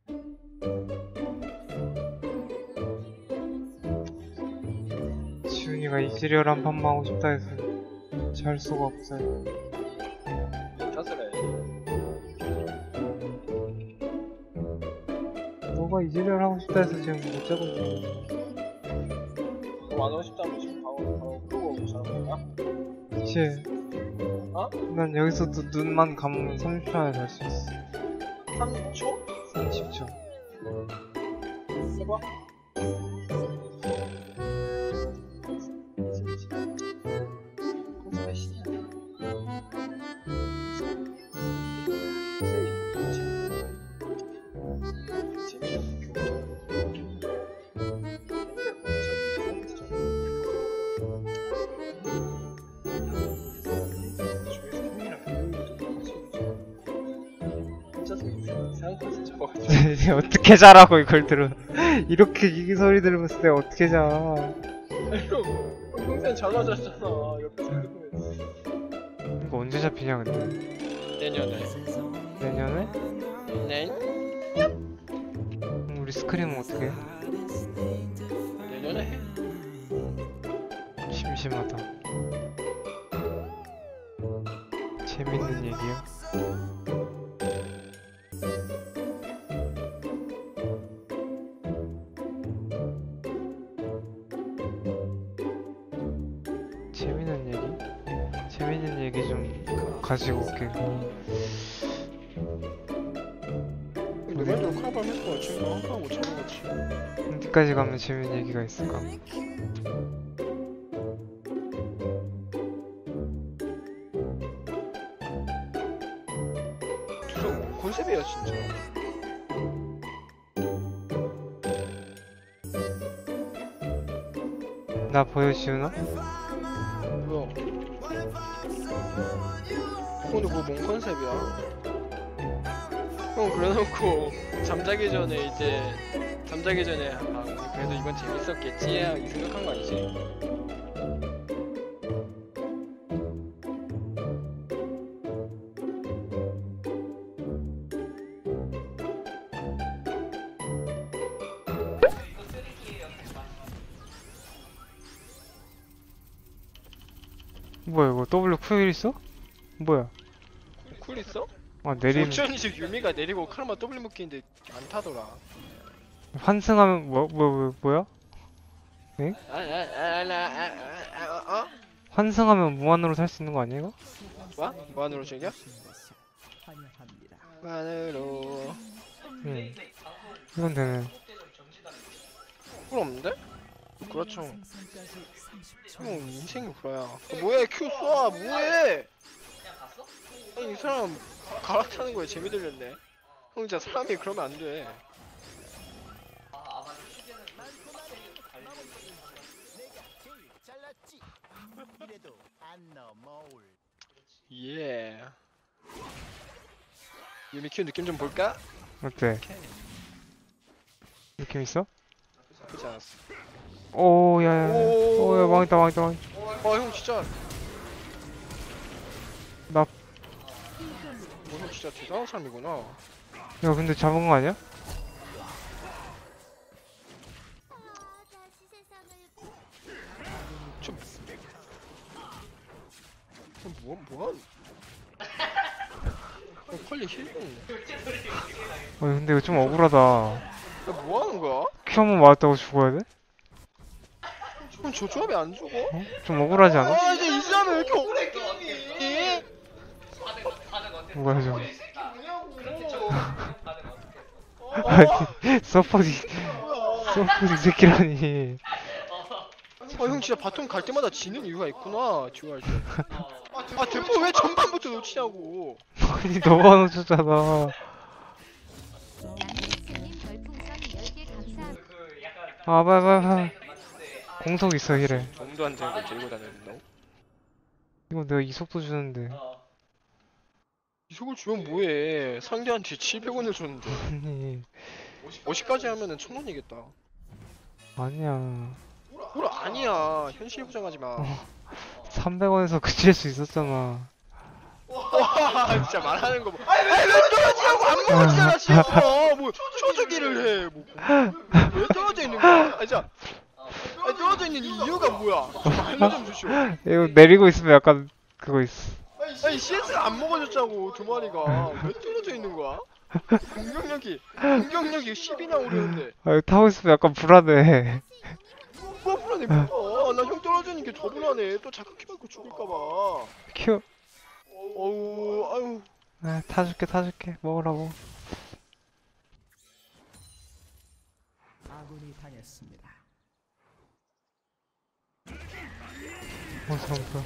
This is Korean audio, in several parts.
지훈이가 이지리얼한 판만 하고 싶다 해서 잘 수가 없어요. 탓을 해. 너가 이지리얼 하고 싶다 해서 지금 못 자고 있는 너안 하고 싶다면 지금 바로 끄고 자는 거야? 그치? 어? 난 여기서도 눈만 감으면 30초 안에 잘 수 있어. 30초? 30초. 해봐. 어떻게 자라고 이걸 들어. 이렇게 이 소리 들으면서 내가 어떻게 자. 아니 형 평소엔 잘 맞았잖아. 옆에서 듣고 이거 언제 잡히냐 근데. 내년에. 내년에? 네? 우리 스크림은 어떻게 해? 내년에 해. 심심하다. 재밌는 얘기야? 재밌는 얘기? 재밌는 얘기 좀 가지고 올게. 누구한테도 카라반 했어. 지금 한판 못 찾아봤지. 어디까지 가면 재밌는 얘기가 있을까? 저 컨셉이야 진짜. 나 보여 지훈아? 뭐야? 오늘 그거 뭔 컨셉이야? 형 그래놓고 잠자기 전에 아 우리 그래도 이건 재밌었겠지 이 생각한 거 아니지? 뭐야 이거 W 쿨 있어? 뭐야? 쿨 있어? 아 내림 조천이식 유미가 내리고 카르마 W 묶이는데 안 타더라. 환승하면 뭐야? 어? 환승하면 무한으로 살 수 있는 거 아니야 이거? 뭐? 무한으로 즐겨? 무한으로. 응. 이건 되네. 쿨 없는데? 그렇죠. 형 인생이 그래야. 뭐해 큐 쏴 뭐해? 아니 이 사람 갈아타는 거에 재미 들렸네. 형 진짜 사람이 그러면 안 돼. 예. 유미 큐 느낌 좀 볼까? 어때? 느낌 있어? 나쁘지 않았어. 오야야. 오. 오야 망했다. 형 진짜. 나- 형 진짜 대단한 사람이구나. 야 근데 잡은 거 아니야? 뭐야? 퀄리 힐링. 근데 이거 좀 억울하다. 야, 뭐 하는 거야? 큐 한 번 맞았다고 죽어야 돼? 그럼 저 조합이 안 죽어? 어? 좀 억울하지 않아? 아, 이제 이 사람이 왜 이렇게 억울해, 게임이? 뭐야 좀. 뭐냐고. 아니 서포트 뭐야? 새끼라니. 형 진짜 바텀 갈 때마다 지는 이유가 있구나, 듀할 때. 아, 대포 왜 전반부터 놓치냐고. 아니 너가 놓쳤잖아. 아 빨리. 공속 있어 이래. 정도 안 되는 걸 들고 다녔는데. 이거 내가 이속도 주는데. 이속을 주면 뭐해. 상대한테 700원을 줬는데. 아니 50까지 하면은 1000원이겠다. 아니야. 뭘 아니야. 현실 부정하지 마. 300원에서 그칠 수 있었잖아. 와, 진짜 말하는 거 봐. 아니 왜 떨어지냐고 안 먹었잖아 지금. 뭐 초조 떨어지기를 해. 뭐, 왜 떨어져 있는 거야? 아, 자, 아니, 떨어져 있는 이유가 뭐야? 좀 알려좀 주시오. 이거 내리고 있으면 약간 그거 있어. 아니, CS가 안 먹어줬자고, 두 마리가. 왜 떨어져 있는 거야? 공격력이 10이나 오르는데. 아, 이거 타고 있으면 약간 불안해. 뭐가 불안해, 뭐가. 나 형 떨어지는 게 더 불안해. 또 자극해 받고 죽을까봐. 큐. 어우, 아유. 아, 타줄게. 먹으라고. 아군이 당했습니다. 성부.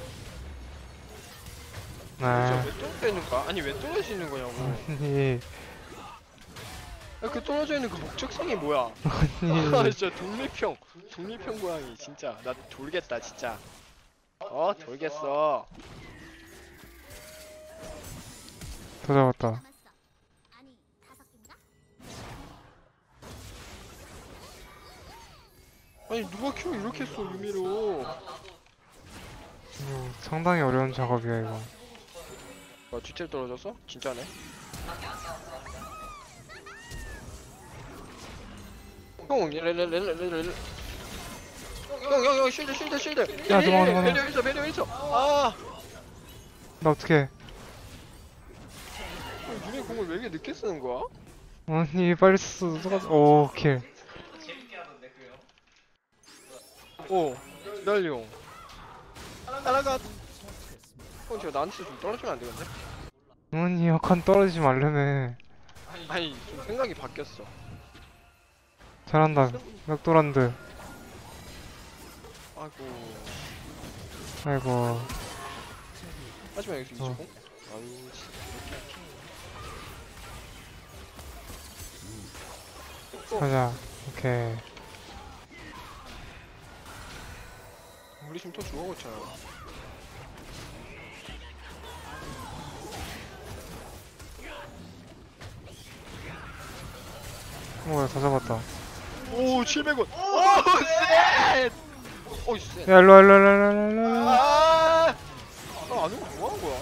진짜 아, 왜 떨어지는가? 아니, 왜 떨어지는 거냐고. 아니, 야, 그 떨어져 있는 그 목적성이 뭐야? 아, 아니. 진짜 독립형 고양이 진짜 나 돌겠다 진짜. 돌겠어. 더 잡았다. 아니 누가 큐 이렇게 써 유미로? 상당히 어려운 작업이야, 이거. 뒤틀 떨어졌어? 진짜네. 형, 형, 쉴드. 야, 도망가. 배려 1초. 아, 나 어떡해. 유미 공을 왜 이렇게 늦게 쓰는 거야? 아니, 빨리 썼어. 오, 킬. 기다려. 따라가. 저 나한테 좀 떨어지면 안 되겠네? 아니, 약간 떨어지지 말라며. 아니, 좀 생각이 바뀌었어. 잘한다. 맥도란드. 아이고. 하지만 여기서 이주공? 아유, 진짜. 가자. 오케이. 우리 지금 또 죽어갔잖아. 뭐야, 다 잡았다. 오, 700원. 오, 셋! 오, 셋. 야, 일로와. 아! 나 아는 거 뭐한 거야?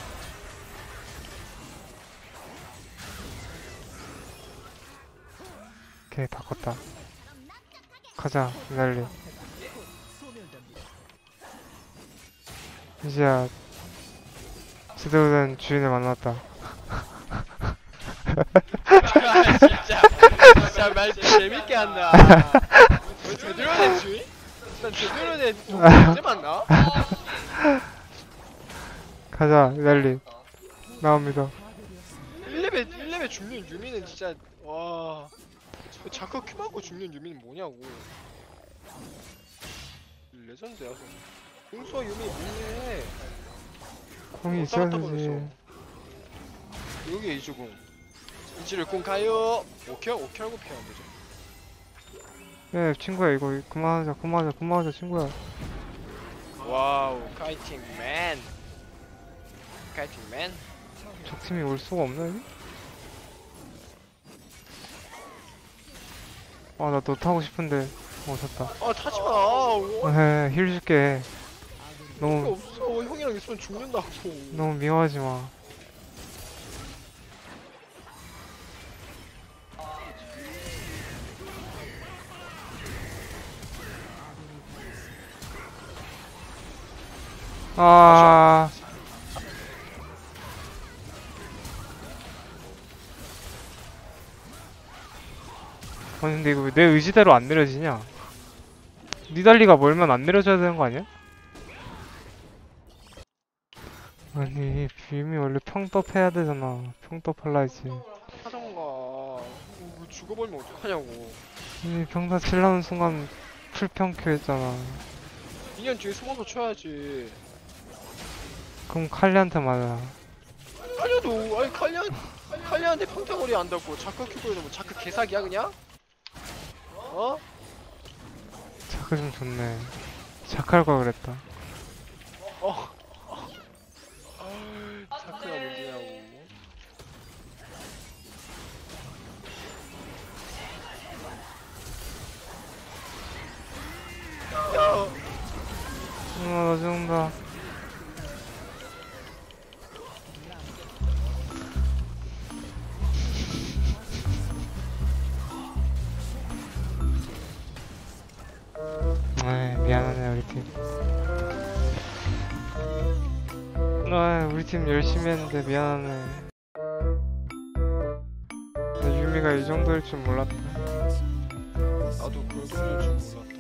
오케이, 다 컸다. 가자, 기다려. 이제야, 제대로 된 주인을 만났다. 아, 진짜 말 재밌게 한다. 뭐 제대로 된 주인? 난 제대로 된 언제 만나? 가자, 기다려. 나옵니다. 1레벨 죽는 유미는 진짜 와. 자크 큐 맞고 죽는 유미는 뭐냐고. 레전드야. 공수와 유미 뭐해? 공이 왔다 갔다 있어야지. 거렸어. 여기 이주공. 이치를 공 가요. 오케이 하고 피하면 되죠. 예, 친구야, 이거 그만하자, 친구야. 와우, 카이팅 맨. 적팀이 올 수가 없나, 여기? 아, 나 너 타고 싶은데. 졌다. 아, 타지 마. 힐 줄게. 필요 너무, 없어. 형이랑 있으면 죽는다고. 너무 미워하지 마. 아, 아니 근데 이거 왜 내 의지대로 안 내려지냐? 니달리가 멀면 안 내려줘야 되는 거 아니야? 아니 빔이 원래 평떡 해야 되잖아. 평떡 할라야지. 하던가. 뭐 죽어버리면 어떡하냐고. 아니 평타 칠라는 순간 풀평큐 했잖아. 2년 뒤에 숨어서 쳐야지. 그럼 칼리한테 맞아. 칼리도 아니 칼리한테 평타거리 안다고 자크 큐고 이러면 자크 개사기야 그냥? 어? 자크 좀 좋네. 자크할 걸 그랬다. 자크가 문제냐고. 야, 나 죽는다. 팀. 아, 우리 팀 열심히 했는데 미안하네. 나 유미가 이 정도일 줄 몰랐다. 나도 그럴 줄 몰랐다.